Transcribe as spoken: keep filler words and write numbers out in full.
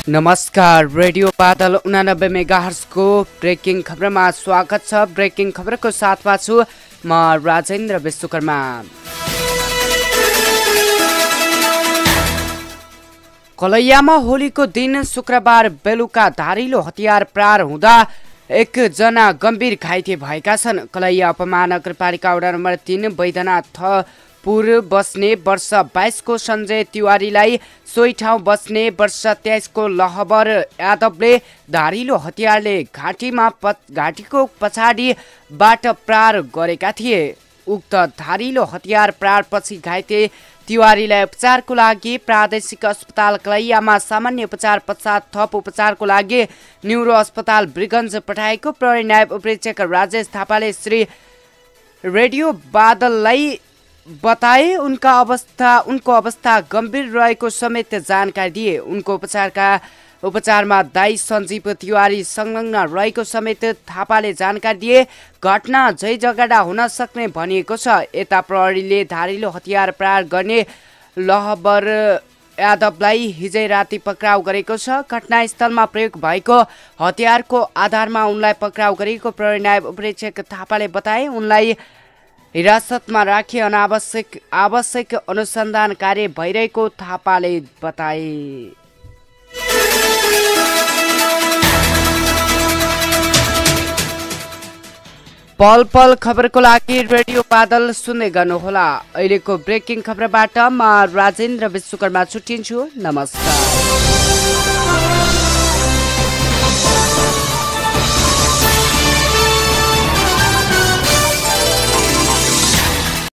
नमस्कार, रेडियो बादल उनानब्बे मेगाहर्जको ब्रेकिङ खबरमा स्वागत छ। ब्रेकिङ खबरको साथमा छु म राजेन्द्र विश्वकर्मा। कलैयामा होलीको दिन शुक्रबार बेलुका धारिलो हतियार प्रहार हुँदा एकजना गम्भीर घाइते भएका छन्। कलैया उपमहानगरपालिका वडा नम्बर तीन बैद्यनाथ पुर बस्ने वर्ष बाइस को सञ्जय तिवारीलाई सोही ठाउँ बस्ने वर्ष तेइस को लहबर यादवले धारिलो हतियारले घाँटीमा घाँटीको पछाडिबाट प्रहार गरेका थिए। उक्त धारिलो हतियार प्रहारपछि घाइते तिवारीलाई उपचारको लागि प्रादेशिक अस्पताल कलैयामा सामान्य उपचार पश्चात थप उपचारको लागि न्युरो अस्पताल ब्रिगन्ज पठाएको प्रहरी नायब उपरीक्षक राजेश थापाले श्री रेडियो बादललाई बताए। उनका अवस्था उनको अवस्था गम्भीर रहेको समेत जानकारी दिए। उनको उपचारका उपचारमा दाई सञ्जीव तिवारी संलग्न रहेको समेत थापाले जानकारी दिए। घटना जै जगडा हुन सक्ने भनिएको छ। यता प्रहरीले धारिलो हतियार प्रहार गर्ने लहबर यादवलाई हिजै राति पक्राउ गरेको छ। घटनास्थलमा प्रयोग भएको हतियारको आधारमा उनलाई पक्राउ गरेको प्रहरी नायब उपरीक्षक थापाले बताए। उनलाई हिरासतमा राखी अनावश्यक आवश्यक अनुसन्धान कार्य भइरहेको थापाले बताए। पल पल खबरको लागि रेडियो बादल सुन्दै गर्नुहोला। अहिलेको ब्रेकिङ खबरबाट म राजेन्द्र विश्वकर्मा छुट्टिन्छु। नमस्कार।